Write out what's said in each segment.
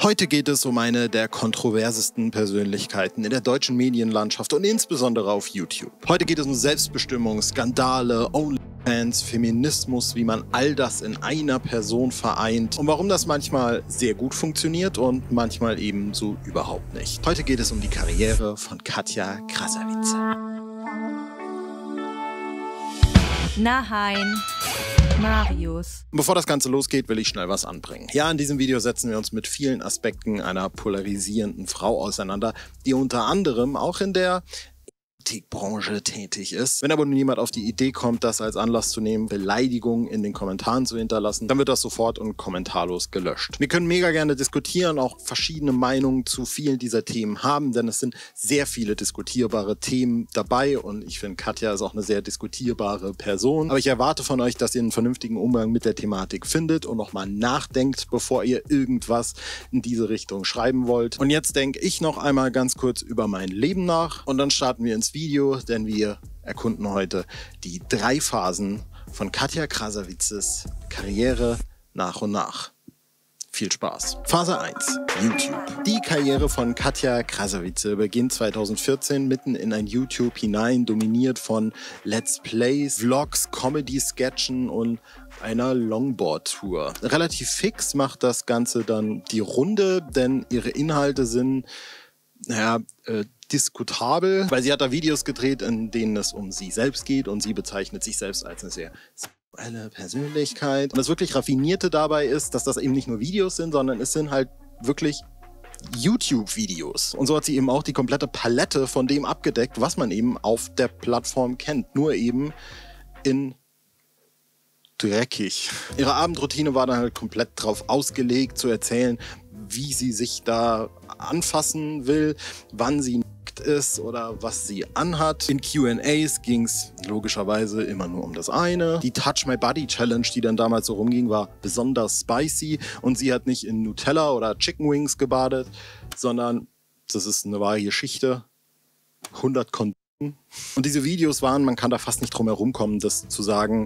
Heute geht es um eine der kontroversesten Persönlichkeiten in der deutschen Medienlandschaft und insbesondere auf YouTube. Heute geht es um Selbstbestimmung, Skandale, OnlyFans, Feminismus, wie man all das in einer Person vereint und warum das manchmal sehr gut funktioniert und manchmal eben so überhaupt nicht. Heute geht es um die Karriere von Katja Krasavice. Nein, Marius. Bevor das Ganze losgeht, will ich schnell was anbringen. Ja, in diesem Video setzen wir uns mit vielen Aspekten einer polarisierenden Frau auseinander, die unter anderem auch in der Musikbranche tätig ist. Wenn aber nun jemand auf die Idee kommt, das als Anlass zu nehmen, Beleidigungen in den Kommentaren zu hinterlassen, dann wird das sofort und kommentarlos gelöscht. Wir können mega gerne diskutieren, auch verschiedene Meinungen zu vielen dieser Themen haben, denn es sind sehr viele diskutierbare Themen dabei und ich finde, Katja ist auch eine sehr diskutierbare Person. Aber ich erwarte von euch, dass ihr einen vernünftigen Umgang mit der Thematik findet und nochmal nachdenkt, bevor ihr irgendwas in diese Richtung schreiben wollt. Und jetzt denke ich noch einmal ganz kurz über mein Leben nach und dann starten wir ins Video, denn wir erkunden heute die 3 Phasen von Katja Krasavices Karriere nach und nach. Viel Spaß. Phase 1. YouTube. Die Karriere von Katja Krasavice beginnt 2014 mitten in ein YouTube hinein, dominiert von Let's Plays, Vlogs, Comedy-Sketchen und einer Longboard-Tour. Relativ fix macht das Ganze dann die Runde, denn ihre Inhalte sind, diskutabel, weil sie hat da Videos gedreht, in denen es um sie selbst geht und sie bezeichnet sich selbst als eine sehr sexuelle Persönlichkeit. Und das wirklich Raffinierte dabei ist, dass das eben nicht nur Videos sind, sondern es sind halt wirklich YouTube-Videos. Und so hat sie eben auch die komplette Palette von dem abgedeckt, was man eben auf der Plattform kennt, nur eben in dreckig. Ihre Abendroutine war dann halt komplett drauf ausgelegt, zu erzählen, wie sie sich da anfassen will, wann sie nackt ist oder was sie anhat. In Q&As ging es logischerweise immer nur um das eine. Die Touch My Body Challenge, die dann damals so rumging, war besonders spicy und sie hat nicht in Nutella oder Chicken Wings gebadet, sondern, das ist eine wahre Geschichte, 100 Kondomen. Und diese Videos waren, man kann da fast nicht drum herum kommen, das zu sagen,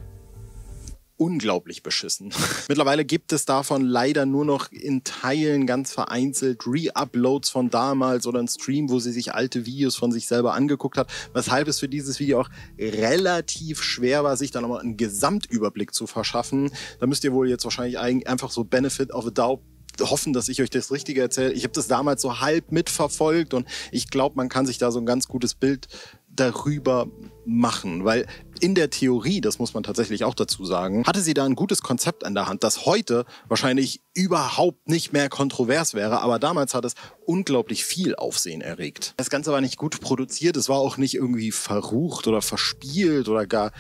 unglaublich beschissen. Mittlerweile gibt es davon leider nur noch in Teilen ganz vereinzelt Re-Uploads von damals oder einen Stream, wo sie sich alte Videos von sich selber angeguckt hat, weshalb es für dieses Video auch relativ schwer war, sich dann nochmal einen Gesamtüberblick zu verschaffen. Da müsst ihr wohl jetzt wahrscheinlich einfach so Benefit of a Doubt hoffen, dass ich euch das Richtige erzähle. Ich habe das damals so halb mitverfolgt und ich glaube, man kann sich da so ein ganz gutes Bild darüber machen, weil in der Theorie, das muss man tatsächlich auch dazu sagen, hatte sie da ein gutes Konzept an der Hand, das heute wahrscheinlich überhaupt nicht mehr kontrovers wäre, aber damals hat es unglaublich viel Aufsehen erregt. Das Ganze war nicht gut produziert, es war auch nicht irgendwie verrucht oder verspielt oder gar,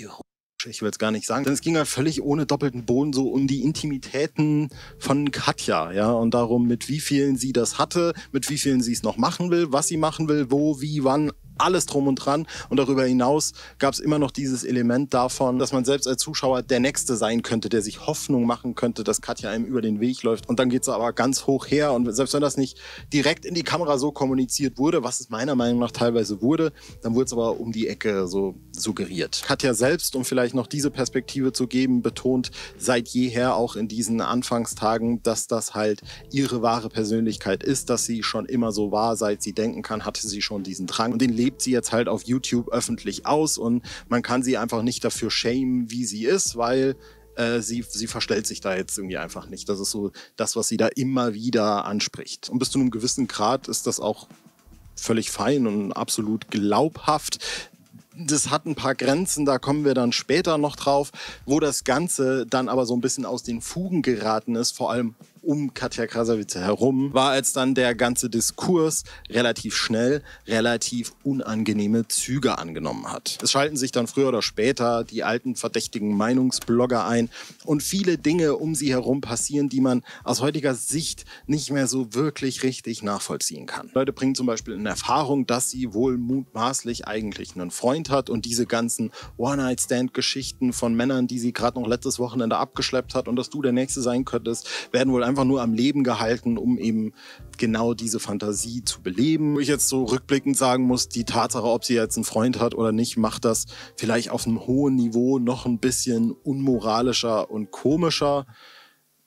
ich will es gar nicht sagen, denn es ging halt völlig ohne doppelten Boden so um die Intimitäten von Katja, ja, und darum, mit wie vielen sie das hatte, mit wie vielen sie es noch machen will, was sie machen will, wo, wie, wann, alles drum und dran. Und darüber hinaus gab es immer noch dieses Element davon, dass man selbst als Zuschauer der Nächste sein könnte, der sich Hoffnung machen könnte, dass Katja einem über den Weg läuft. Und dann geht es aber ganz hoch her. Und selbst wenn das nicht direkt in die Kamera so kommuniziert wurde, was es meiner Meinung nach teilweise wurde, dann wurde es aber um die Ecke so suggeriert. Katja selbst, um vielleicht noch diese Perspektive zu geben, betont seit jeher auch in diesen Anfangstagen, dass das halt ihre wahre Persönlichkeit ist, dass sie schon immer so war, seit sie denken kann, hatte sie schon diesen Drang. Und den lebt sie jetzt halt auf YouTube öffentlich aus und man kann sie einfach nicht dafür shamen, wie sie ist, weil sie verstellt sich da jetzt irgendwie einfach nicht. Das ist so das, was sie da immer wieder anspricht. Und bis zu einem gewissen Grad ist das auch völlig fein und absolut glaubhaft. Das hat ein paar Grenzen, da kommen wir dann später noch drauf, wo das Ganze dann aber so ein bisschen aus den Fugen geraten ist, vor allem um Katja Krasavice herum, war als dann der ganze Diskurs relativ schnell, relativ unangenehme Züge angenommen hat. Es schalten sich dann früher oder später die alten verdächtigen Meinungsblogger ein und viele Dinge um sie herum passieren, die man aus heutiger Sicht nicht mehr so wirklich richtig nachvollziehen kann. Leute bringen zum Beispiel in Erfahrung, dass sie wohl mutmaßlich eigentlich einen Freund hat und diese ganzen One-Night-Stand-Geschichten von Männern, die sie gerade noch letztes Wochenende abgeschleppt hat und dass du der Nächste sein könntest, werden wohl einfach nur am Leben gehalten, um eben genau diese Fantasie zu beleben. Wo ich jetzt so rückblickend sagen muss, die Tatsache, ob sie jetzt einen Freund hat oder nicht, macht das vielleicht auf einem hohen Niveau noch ein bisschen unmoralischer und komischer.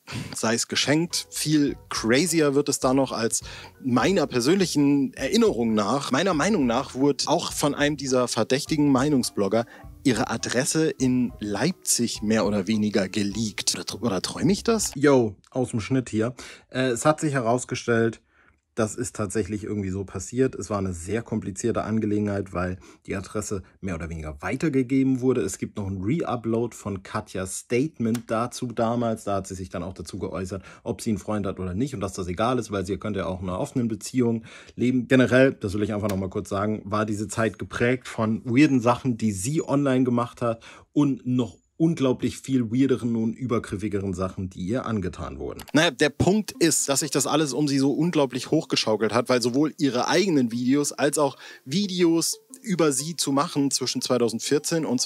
sei es geschenkt. Viel crazier wird es da noch als meiner persönlichen Erinnerung nach. Meiner Meinung nach wurde auch von einem dieser verdächtigen Meinungsblogger ihre Adresse in Leipzig mehr oder weniger geleakt. Oder träume ich das? Yo, aus dem Schnitt hier. Es hat sich herausgestellt, das ist tatsächlich irgendwie so passiert. Es war eine sehr komplizierte Angelegenheit, weil die Adresse mehr oder weniger weitergegeben wurde. Es gibt noch einen Re-Upload von Katjas Statement dazu damals. Da hat sie sich dann auch dazu geäußert, ob sie einen Freund hat oder nicht und dass das egal ist, weil sie könnte ja auch in einer offenen Beziehung leben. Generell, das will ich einfach nochmal kurz sagen, war diese Zeit geprägt von weirden Sachen, die sie online gemacht hat und noch unglaublich viel weirderen und übergriffigeren Sachen, die ihr angetan wurden. Naja, der Punkt ist, dass sich das alles um sie so unglaublich hochgeschaukelt hat, weil sowohl ihre eigenen Videos als auch Videos über sie zu machen zwischen 2014 und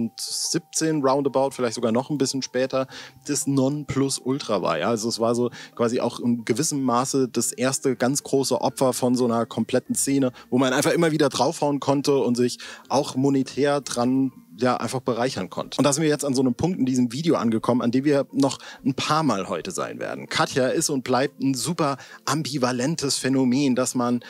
2017 roundabout, vielleicht sogar noch ein bisschen später, das Nonplusultra war. Ja? Also es war so quasi auch in gewissem Maße das erste ganz große Opfer von so einer kompletten Szene, wo man einfach immer wieder draufhauen konnte und sich auch monetär dran einfach bereichern konnte. Und da sind wir jetzt an so einem Punkt in diesem Video angekommen, an dem wir noch ein paar Mal heute sein werden. Katja ist und bleibt ein super ambivalentes Phänomen, dass man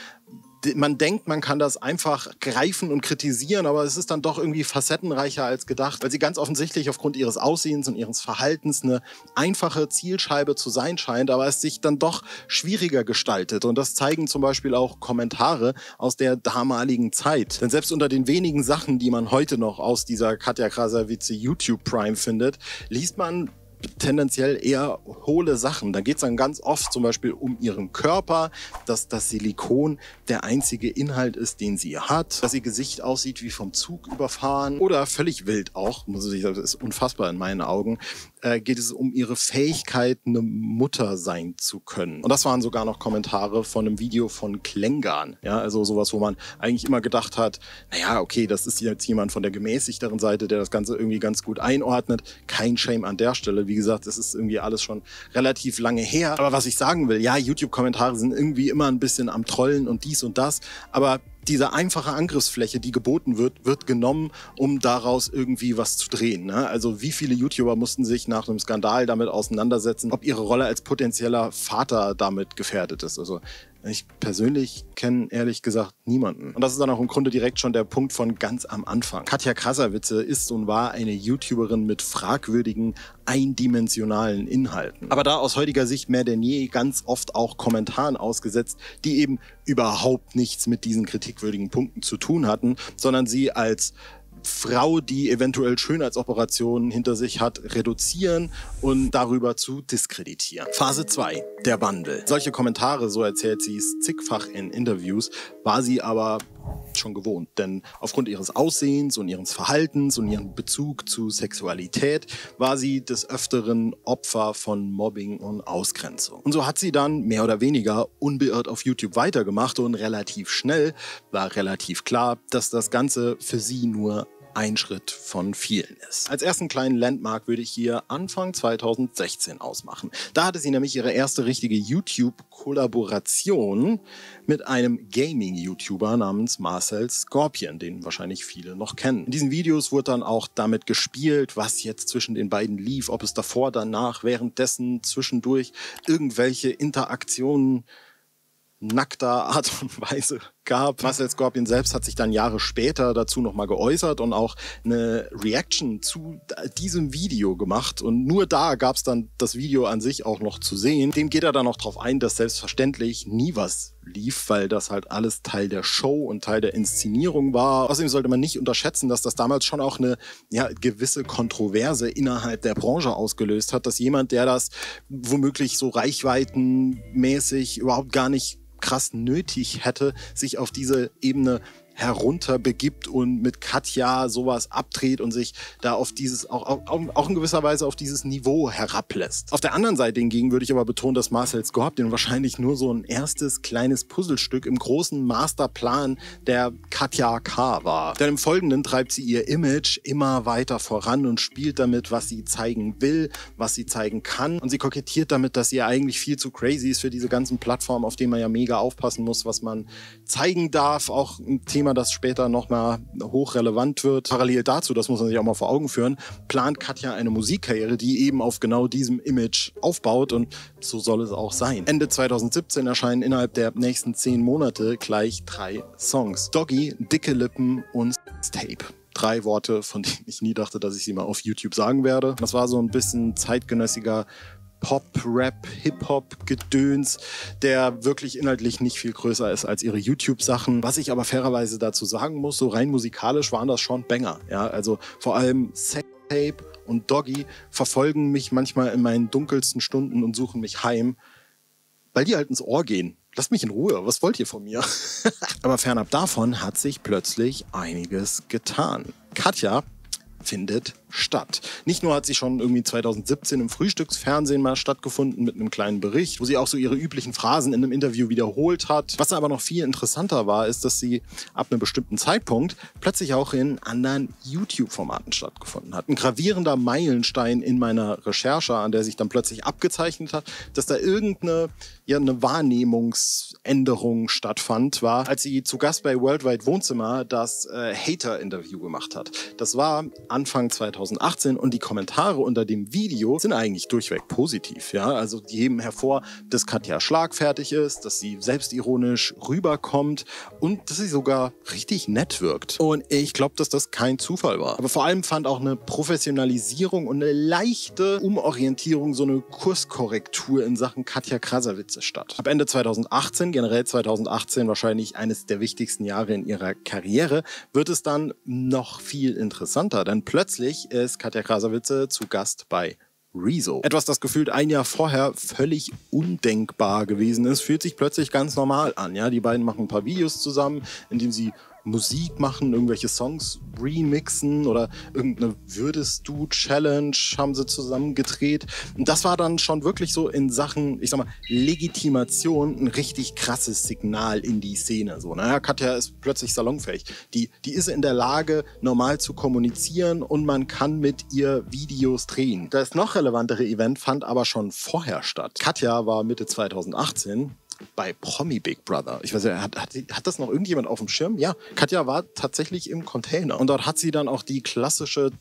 denkt, man kann das einfach greifen und kritisieren, aber es ist dann doch irgendwie facettenreicher als gedacht, weil sie ganz offensichtlich aufgrund ihres Aussehens und ihres Verhaltens eine einfache Zielscheibe zu sein scheint, aber es sich dann doch schwieriger gestaltet. Und das zeigen zum Beispiel auch Kommentare aus der damaligen Zeit. Denn selbst unter den wenigen Sachen, die man heute noch aus dieser Katja Krasavice YouTube Prime findet, liest man tendenziell eher hohle Sachen. Da geht es dann ganz oft zum Beispiel um ihren Körper, dass das Silikon der einzige Inhalt ist, den sie hat, dass ihr Gesicht aussieht wie vom Zug überfahren oder völlig wild auch, muss ich sagen, das ist unfassbar in meinen Augen, geht es um ihre Fähigkeit, eine Mutter sein zu können. Und das waren sogar noch Kommentare von einem Video von Klängern. Ja, also sowas, wo man eigentlich immer gedacht hat, naja, okay, das ist jetzt jemand von der gemäßigteren Seite, der das Ganze irgendwie ganz gut einordnet. Kein Shame an der Stelle. Wie gesagt, das ist irgendwie alles schon relativ lange her. Aber was ich sagen will, ja, YouTube-Kommentare sind irgendwie immer ein bisschen am Trollen und dies und das. Aber diese einfache Angriffsfläche, die geboten wird, wird genommen, um daraus irgendwie was zu drehen. Ne? Also wie viele YouTuber mussten sich nach einem Skandal damit auseinandersetzen, ob ihre Rolle als potenzieller Vater damit gefährdet ist. Also ich persönlich kenne ehrlich gesagt niemanden. Und das ist dann auch im Grunde direkt schon der Punkt von ganz am Anfang. Katja Krasavice ist und war eine YouTuberin mit fragwürdigen, eindimensionalen Inhalten. Aber da aus heutiger Sicht mehr denn je ganz oft auch Kommentaren ausgesetzt, die eben überhaupt nichts mit diesen kritikwürdigen Punkten zu tun hatten, sondern sie als Frau, die eventuell Schönheitsoperationen hinter sich hat, reduzieren und darüber zu diskreditieren. Phase 2, der Wandel. Solche Kommentare, so erzählt sie es zigfach in Interviews, war sie aber schon gewohnt, denn aufgrund ihres Aussehens und ihres Verhaltens und ihrem Bezug zu Sexualität war sie des Öfteren Opfer von Mobbing und Ausgrenzung. Und so hat sie dann mehr oder weniger unbeirrt auf YouTube weitergemacht und relativ schnell war relativ klar, dass das Ganze für sie nur ein Schritt von vielen ist. Als ersten kleinen Landmark würde ich hier Anfang 2016 ausmachen. Da hatte sie nämlich ihre erste richtige YouTube-Kollaboration mit einem Gaming-YouTuber namens Marcel Scorpion, den wahrscheinlich viele noch kennen. In diesen Videos wurde dann auch damit gespielt, was jetzt zwischen den beiden lief, ob es davor, danach, währenddessen, zwischendurch irgendwelche Interaktionen nackter Art und Weise gab. Marcel Scorpion selbst hat sich dann Jahre später dazu nochmal geäußert und auch eine Reaction zu diesem Video gemacht. Und nur da gab es dann das Video an sich auch noch zu sehen. Dem geht er dann auch drauf ein, dass selbstverständlich nie was lief, weil das halt alles Teil der Show und Teil der Inszenierung war. Außerdem sollte man nicht unterschätzen, dass das damals schon auch eine gewisse Kontroverse innerhalb der Branche ausgelöst hat, dass jemand, der das womöglich so reichweitenmäßig überhaupt gar nicht krass nötig hätte, sich auf diese Ebene herunterbegibt und mit Katja sowas abdreht und sich da auf dieses, auch in gewisser Weise auf dieses Niveau herablässt. Auf der anderen Seite hingegen würde ich aber betonen, dass Marcel Scorpion wahrscheinlich nur so ein erstes kleines Puzzlestück im großen Masterplan der Katja K. war. Denn im Folgenden treibt sie ihr Image immer weiter voran und spielt damit, was sie zeigen will, was sie zeigen kann. Und sie kokettiert damit, dass sie eigentlich viel zu crazy ist für diese ganzen Plattformen, auf denen man ja mega aufpassen muss, was man zeigen darf. Auch ein Thema, Thema, das später nochmal hochrelevant wird. Parallel dazu, das muss man sich auch mal vor Augen führen, plant Katja eine Musikkarriere, die eben auf genau diesem Image aufbaut und so soll es auch sein. Ende 2017 erscheinen innerhalb der nächsten 10 Monate gleich 3 Songs. Doggy, Dicke Lippen und Tape. 3 Worte, von denen ich nie dachte, dass ich sie mal auf YouTube sagen werde. Das war so ein bisschen zeitgenössiger Pop, Rap, Hip-Hop-Gedöns, der wirklich inhaltlich nicht viel größer ist als ihre YouTube-Sachen. Was ich aber fairerweise dazu sagen muss, so rein musikalisch waren das schon Banger. Ja, also vor allem Tape und Doggy verfolgen mich manchmal in meinen dunkelsten Stunden und suchen mich heim, weil die halt ins Ohr gehen. Lasst mich in Ruhe, was wollt ihr von mir? Aber fernab davon hat sich plötzlich einiges getan. Katja findet statt. Nicht nur hat sie schon irgendwie 2017 im Frühstücksfernsehen mal stattgefunden mit einem kleinen Bericht, wo sie auch so ihre üblichen Phrasen in einem Interview wiederholt hat. Was aber noch viel interessanter war, ist, dass sie ab einem bestimmten Zeitpunkt plötzlich auch in anderen YouTube-Formaten stattgefunden hat. Ein gravierender Meilenstein in meiner Recherche, an der sich dann plötzlich abgezeichnet hat, dass da irgendeine eine Wahrnehmungsänderung stattfand, war, als sie zu Gast bei Worldwide Wohnzimmer das Hater-Interview gemacht hat. Das war Anfang 2018 und die Kommentare unter dem Video sind eigentlich durchweg positiv. Ja? Also die heben hervor, dass Katja schlagfertig ist, dass sie selbstironisch rüberkommt und dass sie sogar richtig nett wirkt. Und ich glaube, dass das kein Zufall war. Aber vor allem fand auch eine Professionalisierung und eine leichte Umorientierung, so eine Kurskorrektur in Sachen Katja Krasavice statt. Ab Ende 2018, generell 2018 wahrscheinlich eines der wichtigsten Jahre in ihrer Karriere, wird es dann noch viel interessanter, denn plötzlich ist Katja Krasavice zu Gast bei Rezo. Etwas, das gefühlt ein Jahr vorher völlig undenkbar gewesen ist, fühlt sich plötzlich ganz normal an. Ja? Die beiden machen ein paar Videos zusammen, in denen sie Musik machen, irgendwelche Songs remixen oder irgendeine Würdest-du-Challenge haben sie zusammen gedreht. Und das war dann schon wirklich so in Sachen, ich sag mal, Legitimation ein richtig krasses Signal in die Szene. So, naja, Katja ist plötzlich salonfähig. Die ist in der Lage, normal zu kommunizieren und man kann mit ihr Videos drehen. Das noch relevantere Event fand aber schon vorher statt. Katja war Mitte 2018 bei Promi Big Brother. Ich weiß ja, hat das noch irgendjemand auf dem Schirm? Ja, Katja war tatsächlich im Container. Und dort hat sie dann auch die klassische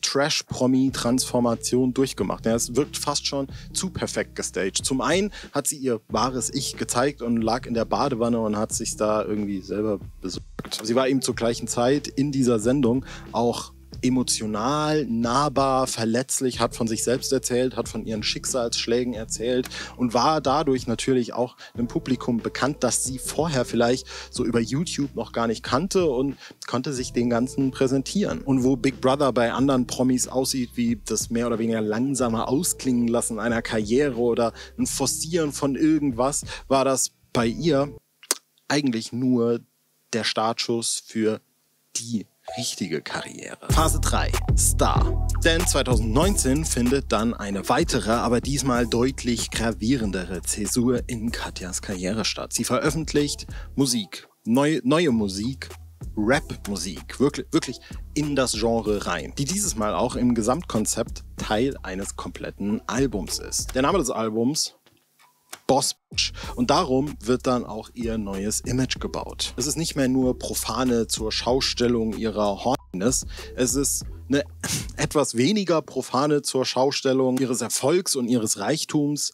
Trash-Promi-Transformation durchgemacht. Ja, es wirkt fast schon zu perfekt gestaged. Zum einen hat sie ihr wahres Ich gezeigt und lag in der Badewanne und hat sich da irgendwie selber besorgt. Sie war eben zur gleichen Zeit in dieser Sendung auch emotional, nahbar, verletzlich, hat von sich selbst erzählt, hat von ihren Schicksalsschlägen erzählt und war dadurch natürlich auch dem Publikum bekannt, das sie vorher vielleicht so über YouTube noch gar nicht kannte und konnte sich den Ganzen präsentieren. Und wo Big Brother bei anderen Promis aussieht wie das mehr oder weniger langsame Ausklingen lassen einer Karriere oder ein Forcieren von irgendwas, war das bei ihr eigentlich nur der Startschuss für die richtige Karriere. Phase 3. Star. Denn 2019 findet dann eine weitere, aber diesmal deutlich gravierendere Zäsur in Katjas Karriere statt. Sie veröffentlicht Musik, neue Musik, Rap-Musik, wirklich in das Genre rein, die dieses Mal auch im Gesamtkonzept Teil eines kompletten Albums ist. Der Name des Albums: Boss Bitch. Und darum wird dann auch ihr neues Image gebaut. Es ist nicht mehr nur profane zur Schaustellung ihrer Horniness, es ist eine etwas weniger profane zur Schaustellung ihres Erfolgs und ihres Reichtums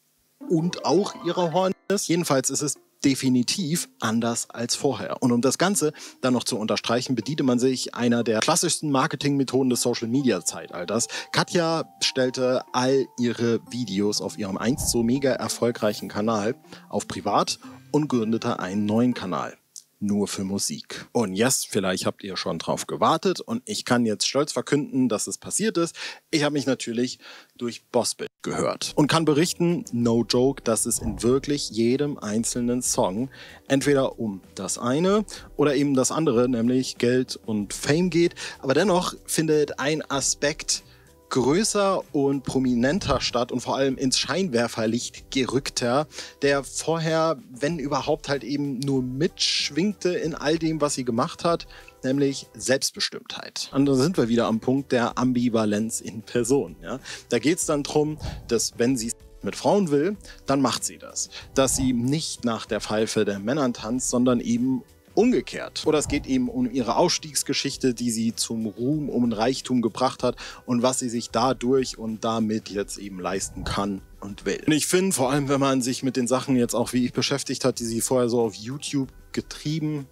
und auch ihrer Horniness. Jedenfalls ist es definitiv anders als vorher. Und um das Ganze dann noch zu unterstreichen, bediente man sich einer der klassischsten Marketingmethoden des Social-Media-Zeitalters. Katja stellte all ihre Videos auf ihrem einst so mega erfolgreichen Kanal auf privat und gründete einen neuen Kanal. Nur für Musik. Und yes, vielleicht habt ihr schon drauf gewartet und ich kann jetzt stolz verkünden, dass es passiert ist. Ich habe mich natürlich durch Boss Bitch gehört und kann berichten, no joke, dass es in wirklich jedem einzelnen Song entweder um das eine oder eben das andere, nämlich Geld und Fame geht. Aber dennoch findet ein Aspekt größer und prominenter statt und vor allem ins Scheinwerferlicht gerückter, der vorher, wenn überhaupt, halt eben nur mitschwingte in all dem, was sie gemacht hat, nämlich Selbstbestimmtheit. Und da sind wir wieder am Punkt der Ambivalenz in Person. Ja? Da geht es dann darum, dass wenn sie mit Frauen will, dann macht sie das. Dass sie nicht nach der Pfeife der Männern tanzt, sondern eben umgekehrt. Oder es geht eben um ihre Aufstiegsgeschichte, die sie zum Ruhm, um ein Reichtum gebracht hat und was sie sich dadurch und damit jetzt eben leisten kann und will. Und ich finde, vor allem, wenn man sich mit den Sachen jetzt auch wie ich beschäftigt hat, die sie vorher so auf YouTube getrieben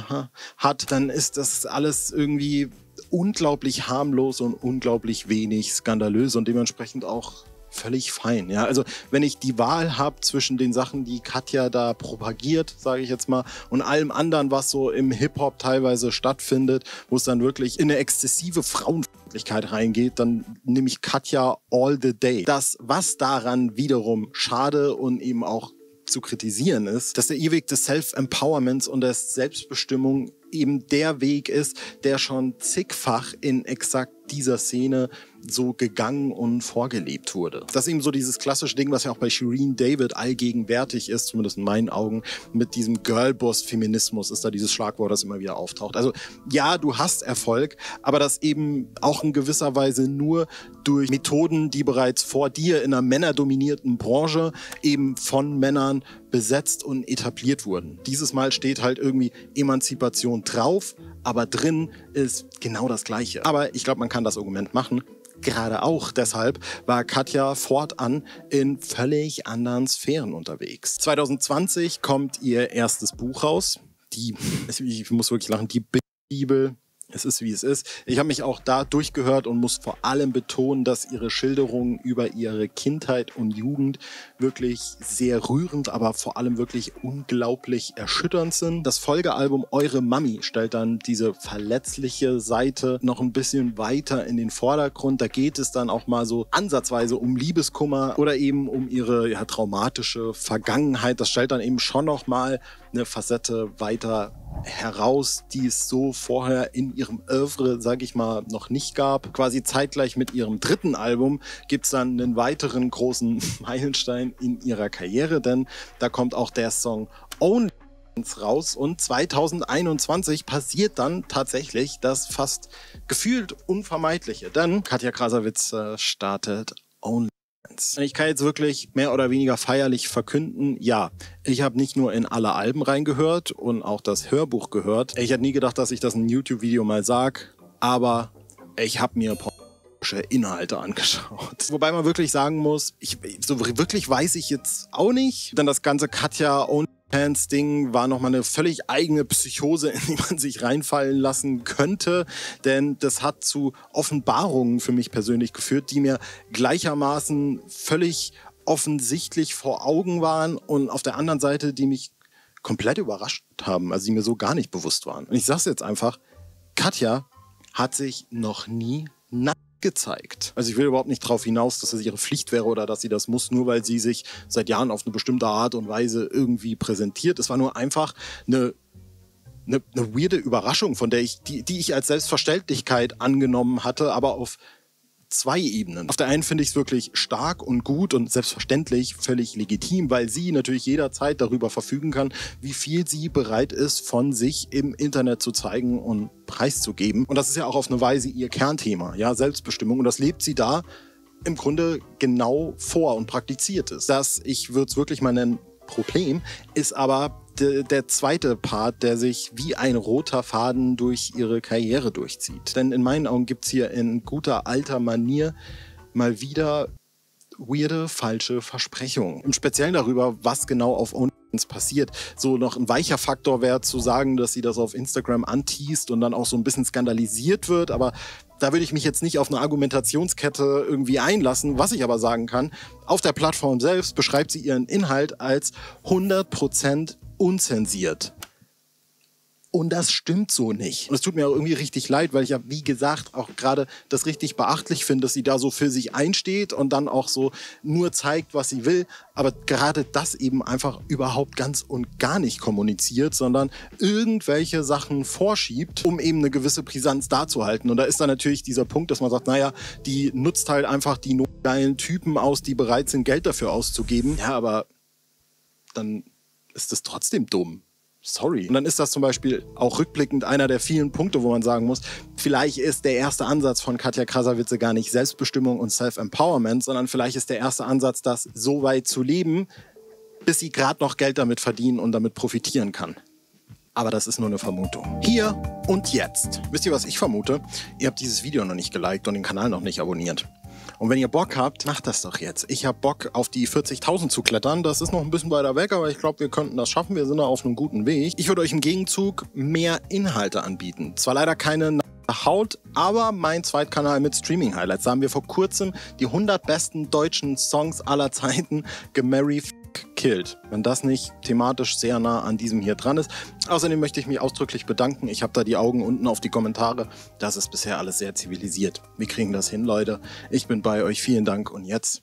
hat, dann ist das alles irgendwie unglaublich harmlos und unglaublich wenig skandalös und dementsprechend auch völlig fein. Ja, also wenn ich die Wahl habe zwischen den Sachen, die Katja da propagiert, sage ich jetzt mal, und allem anderen, was so im Hip-Hop teilweise stattfindet, wo es dann wirklich in eine exzessive Frauenfeindlichkeit reingeht, dann nehme ich Katja all the day. Das, was daran wiederum schade und eben auch zu kritisieren ist, dass der Ewig des Self-Empowerments und der Selbstbestimmung eben der Weg ist, der schon zigfach in exakt dieser Szene so gegangen und vorgelebt wurde. Das ist eben so dieses klassische Ding, was ja auch bei Shireen David allgegenwärtig ist, zumindest in meinen Augen, mit diesem Girlboss-Feminismus ist da dieses Schlagwort, das immer wieder auftaucht. Also ja, du hast Erfolg, aber das eben auch in gewisser Weise nur durch Methoden, die bereits vor dir in einer männerdominierten Branche eben von Männern besetzt und etabliert wurden. Dieses Mal steht halt irgendwie Emanzipation drauf, aber drin ist genau das Gleiche. Aber ich glaube, man kann das Argument machen. Gerade auch deshalb war Katja fortan in völlig anderen Sphären unterwegs. 2020 kommt ihr erstes Buch raus. Ich muss wirklich lachen, die Bibel. Es ist, wie es ist. Ich habe mich auch da durchgehört und muss vor allem betonen, dass ihre Schilderungen über ihre Kindheit und Jugend wirklich sehr rührend, aber vor allem wirklich unglaublich erschütternd sind. Das Folgealbum Eure Mami stellt dann diese verletzliche Seite noch ein bisschen weiter in den Vordergrund. Da geht es dann auch mal so ansatzweise um Liebeskummer oder eben um ihre traumatische Vergangenheit. Das stellt dann eben schon noch mal eine Facette weiter heraus, die es so vorher in ihrem Oeuvre, sage ich mal, noch nicht gab. Quasi zeitgleich mit ihrem dritten Album gibt es dann einen weiteren großen Meilenstein in ihrer Karriere, denn da kommt auch der Song Only raus und 2021 passiert dann tatsächlich das fast gefühlt Unvermeidliche, denn Katja Krasavice startet Only. Ich kann jetzt wirklich mehr oder weniger feierlich verkünden, ja, ich habe nicht nur in alle Alben reingehört und auch das Hörbuch gehört. Ich hätte nie gedacht, dass ich das in einem YouTube-Video mal sag, aber ich habe mir Inhalte angeschaut. Wobei man wirklich sagen muss, so wirklich weiß ich jetzt auch nicht, denn das ganze Katja OnlyFans-Ding war nochmal eine völlig eigene Psychose, in die man sich reinfallen lassen könnte, denn das hat zu Offenbarungen für mich persönlich geführt, die mir gleichermaßen völlig offensichtlich vor Augen waren und auf der anderen Seite, die mich komplett überrascht haben, also die mir so gar nicht bewusst waren. Und ich sag's jetzt einfach, Katja hat sich noch nie nackt gezeigt. Also ich will überhaupt nicht darauf hinaus, dass es ihre Pflicht wäre oder dass sie das muss, nur weil sie sich seit Jahren auf eine bestimmte Art und Weise irgendwie präsentiert. Es war nur einfach eine weirde Überraschung, von der die ich als Selbstverständlichkeit angenommen hatte, aber auf zwei Ebenen. Auf der einen finde ich es wirklich stark und gut und selbstverständlich völlig legitim, weil sie natürlich jederzeit darüber verfügen kann, wie viel sie bereit ist, von sich im Internet zu zeigen und preiszugeben. Und das ist ja auch auf eine Weise ihr Kernthema, ja, Selbstbestimmung. Und das lebt sie da im Grunde genau vor und praktiziert es. Das, ich würde es wirklich mal nennen, Problem ist aber der zweite Part, der sich wie ein roter Faden durch ihre Karriere durchzieht. Denn in meinen Augen gibt es hier in guter alter Manier mal wieder weirde, falsche Versprechungen. Im Speziellen darüber, was genau auf OnlyFans passiert. So noch ein weicher Faktor wäre zu sagen, dass sie das auf Instagram anteast und dann auch so ein bisschen skandalisiert wird, aber da würde ich mich jetzt nicht auf eine Argumentationskette irgendwie einlassen. Was ich aber sagen kann, auf der Plattform selbst beschreibt sie ihren Inhalt als 100% unzensiert. Und das stimmt so nicht. Und es tut mir auch irgendwie richtig leid, weil ich ja, wie gesagt, auch gerade das richtig beachtlich finde, dass sie da so für sich einsteht und dann auch so nur zeigt, was sie will. Aber gerade das eben einfach überhaupt ganz und gar nicht kommuniziert, sondern irgendwelche Sachen vorschiebt, um eben eine gewisse Brisanz darzuhalten. Und da ist dann natürlich dieser Punkt, dass man sagt, naja, die nutzt halt einfach die notgeilen Typen aus, die bereit sind, Geld dafür auszugeben. Ja, aber dann ist das trotzdem dumm. Sorry. Und dann ist das zum Beispiel auch rückblickend einer der vielen Punkte, wo man sagen muss, vielleicht ist der erste Ansatz von Katja Krasavice gar nicht Selbstbestimmung und Self-Empowerment, sondern vielleicht ist der erste Ansatz, das so weit zu leben, bis sie gerade noch Geld damit verdienen und damit profitieren kann. aber das ist nur eine Vermutung. Hier und jetzt. Wisst ihr, was ich vermute? Ihr habt dieses Video noch nicht geliked und den Kanal noch nicht abonniert. Und wenn ihr Bock habt, macht das doch jetzt. Ich habe Bock, auf die 40.000 zu klettern. Das ist noch ein bisschen weiter weg, aber ich glaube, wir könnten das schaffen. Wir sind da auf einem guten Weg. Ich würde euch im Gegenzug mehr Inhalte anbieten. Zwar leider keine Haut, aber mein Zweitkanal mit Streaming-Highlights. Da haben wir vor kurzem die 100 besten deutschen Songs aller Zeiten killed. Wenn das nicht thematisch sehr nah an diesem hier dran ist. Außerdem möchte ich mich ausdrücklich bedanken. Ich habe da die Augen unten auf die Kommentare. Das ist bisher alles sehr zivilisiert. Wir kriegen das hin, Leute. Ich bin bei euch. Vielen Dank. Und jetzt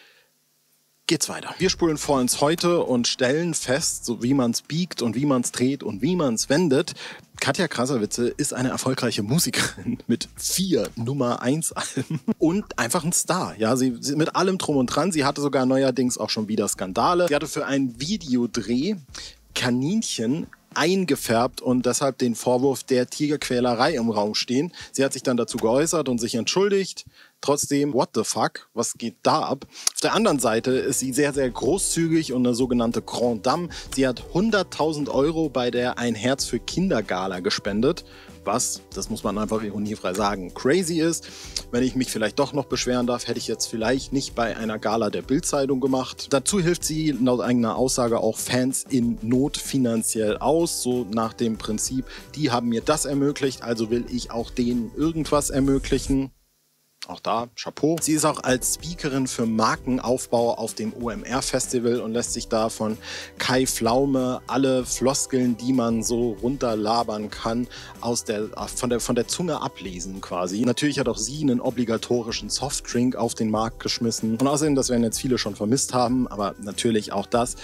geht's weiter. Wir spulen vor ins Heute und stellen fest, so wie man es biegt und wie man es dreht und wie man es wendet. Katja Krasavice ist eine erfolgreiche Musikerin mit 4 Nummer-1-Alben und einfach ein Star. Ja, sie mit allem drum und dran. Sie hatte sogar neuerdings auch schon wieder Skandale. Sie hatte für einen Videodreh Kaninchen eingefärbt und deshalb den Vorwurf der Tierquälerei im Raum stehen. Sie hat sich dann dazu geäußert und sich entschuldigt. Trotzdem, what the fuck? Was geht da ab? Auf der anderen Seite ist sie sehr, sehr großzügig und eine sogenannte Grand Dame. Sie hat 100.000 € bei der Ein Herz für Kinder Gala gespendet. Was, das muss man einfach ironiefrei sagen, crazy ist. Wenn ich mich vielleicht doch noch beschweren darf, hätte ich jetzt vielleicht nicht bei einer Gala der Bild-Zeitung gemacht. Dazu hilft sie laut eigener Aussage auch Fans in Not finanziell aus. So nach dem Prinzip, die haben mir das ermöglicht, also will ich auch denen irgendwas ermöglichen. Auch da, Chapeau. Sie ist auch als Speakerin für Markenaufbau auf dem OMR-Festival und lässt sich da von Kai Pflaume alle Floskeln, die man so runterlabern kann, von der Zunge ablesen quasi. Natürlich hat auch sie einen obligatorischen Softdrink auf den Markt geschmissen. Und außerdem, das werden jetzt viele schon vermisst haben, aber natürlich auch das,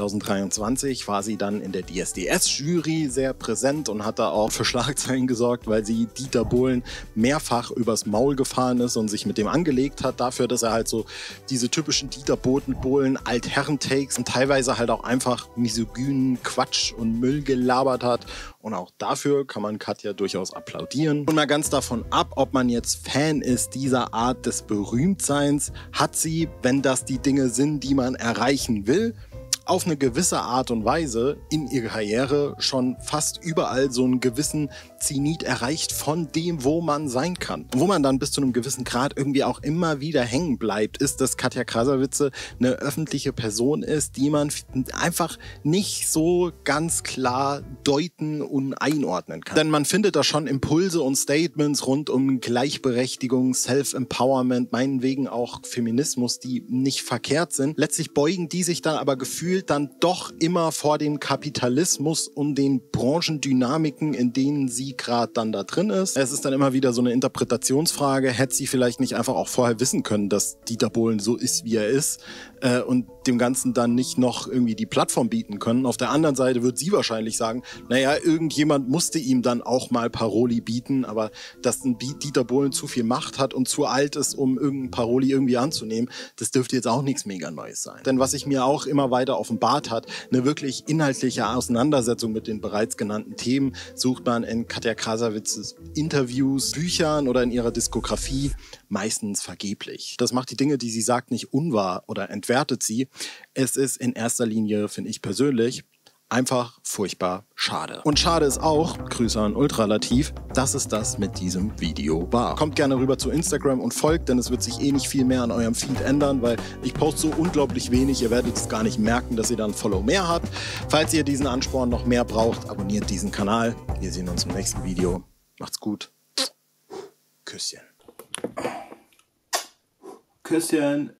2023 war sie dann in der DSDS-Jury sehr präsent und hat da auch für Schlagzeilen gesorgt, weil sie Dieter Bohlen mehrfach übers Maul gefahren ist und sich mit dem angelegt hat, dafür, dass er halt so diese typischen Dieter Bohlen Altherren-Takes und teilweise halt auch einfach misogynen Quatsch und Müll gelabert hat. Und auch dafür kann man Katja durchaus applaudieren. Und mal ganz davon ab, ob man jetzt Fan ist dieser Art des Berühmtseins, hat sie, wenn das die Dinge sind, die man erreichen will, auf eine gewisse Art und Weise in ihrer Karriere schon fast überall so einen gewissen Zenit erreicht von dem, wo man sein kann. Und wo man dann bis zu einem gewissen Grad irgendwie auch immer wieder hängen bleibt, ist, dass Katja Krasavice eine öffentliche Person ist, die man einfach nicht so ganz klar deuten und einordnen kann. Denn man findet da schon Impulse und Statements rund um Gleichberechtigung, Self-Empowerment, meinetwegen auch Feminismus, die nicht verkehrt sind. Letztlich beugen die sich dann aber gefühlt dann doch immer vor dem Kapitalismus und den Branchendynamiken, in denen sie gerade dann da drin ist. Es ist dann immer wieder so eine Interpretationsfrage. Hätte sie vielleicht nicht einfach auch vorher wissen können, dass Dieter Bohlen so ist, wie er ist und dem Ganzen dann nicht noch irgendwie die Plattform bieten können. Auf der anderen Seite wird sie wahrscheinlich sagen, naja, irgendjemand musste ihm dann auch mal Paroli bieten, aber dass ein Dieter Bohlen zu viel Macht hat und zu alt ist, um irgendein Paroli irgendwie anzunehmen, das dürfte jetzt auch nichts mega Neues sein. Denn was ich mir auch immer weiter offenbart hat, eine wirklich inhaltliche Auseinandersetzung mit den bereits genannten Themen sucht man in Katja Krasavices Interviews, Büchern oder in ihrer Diskografie meistens vergeblich. Das macht die Dinge, die sie sagt, nicht unwahr oder entwertet sie. Es ist in erster Linie, finde ich persönlich, einfach furchtbar schade. Und schade ist auch, Grüße an Ultralativ, dass es das mit diesem Video war. Kommt gerne rüber zu Instagram und folgt, denn es wird sich eh nicht viel mehr an eurem Feed ändern, weil ich poste so unglaublich wenig, ihr werdet es gar nicht merken, dass ihr dann Follow mehr habt. Falls ihr diesen Ansporn noch mehr braucht, abonniert diesen Kanal. Wir sehen uns im nächsten Video. Macht's gut. Küsschen. Küsschen.